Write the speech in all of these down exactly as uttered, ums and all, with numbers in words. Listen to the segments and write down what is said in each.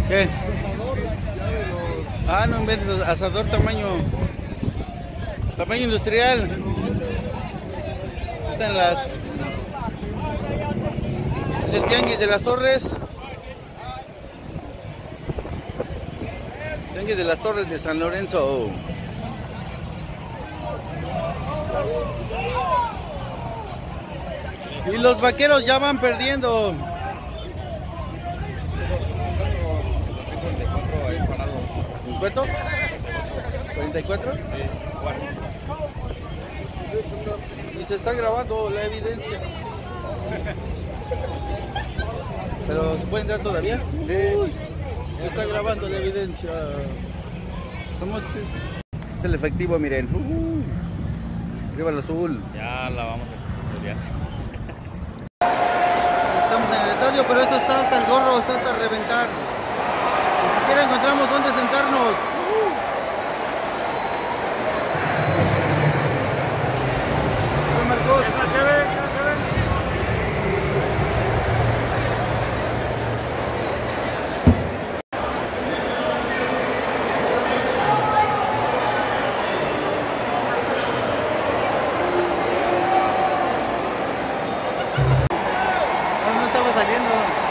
¿Qué? Ah, no inventes, asador tamaño tamaño industrial. Están las es el tianguis de las Torres. Tianguis de las Torres de San Lorenzo. Y los vaqueros ya van perdiendo. ¿Cuánto? ¿cuarenta y cuatro? Sí, cuarenta. Y se está grabando la evidencia. ¿Pero se puede entrar todavía? Sí. Se está grabando la evidencia. Somos... Este es el efectivo, miren. Uh, arriba el azul. Ya la vamos a custodiar. Estamos en el estadio, pero esto está hasta el gorro, está hasta reventar. Ni siquiera encontramos dónde sentarnos. Uh. Marcos. Es la chévere, la chévere. No estaba saliendo.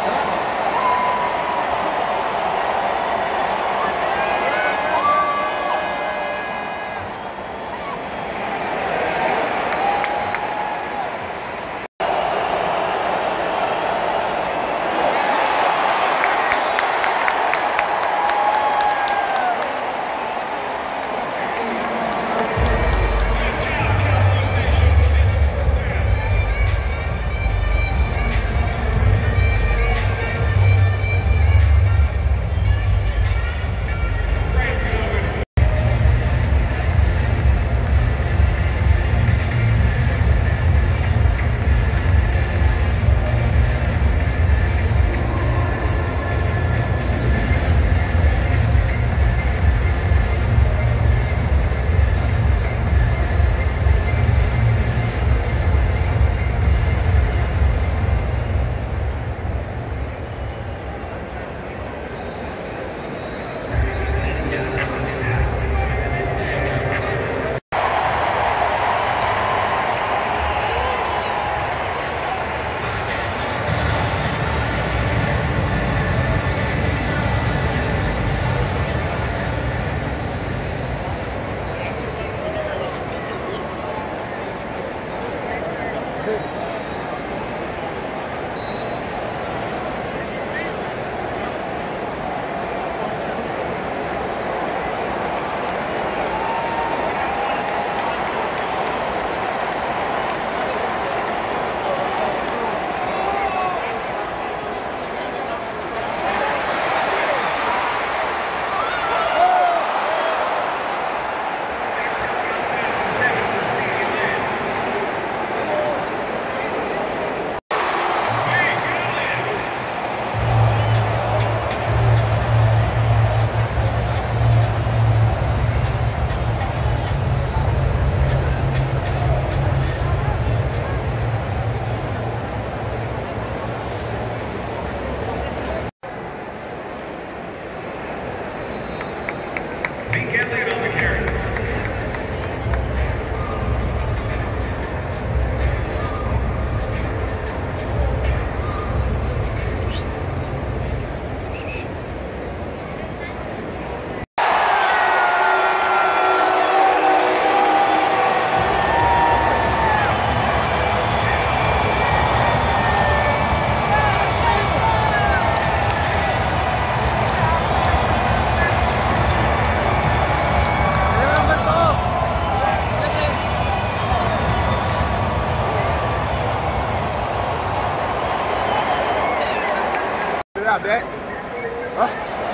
Grab that. Huh?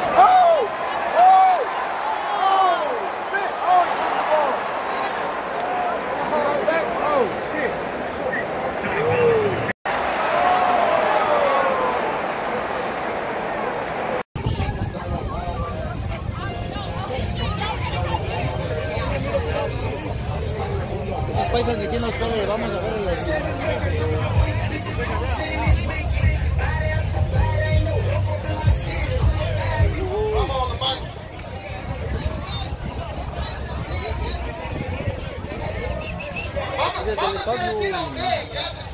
Oh! Oh! Oh! Shit! Oh, it's on the ball. Oh, back. Oh, shit. Esos paisas de aquí nos corre, vamos a ver el... Pablo.